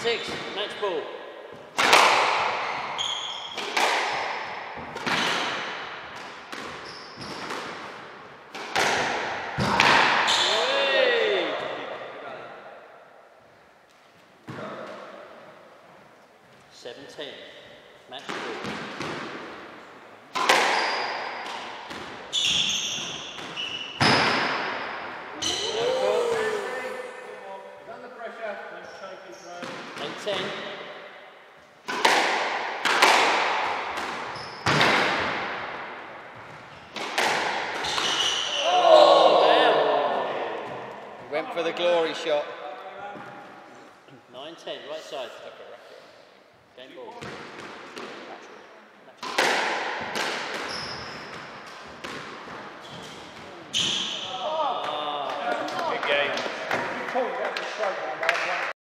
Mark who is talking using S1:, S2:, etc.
S1: 6, match ball. Hey. 17, match ball.
S2: Under pressure, let's take it through.
S1: 10.
S3: Went for the glory shot.
S1: 9-10, right side.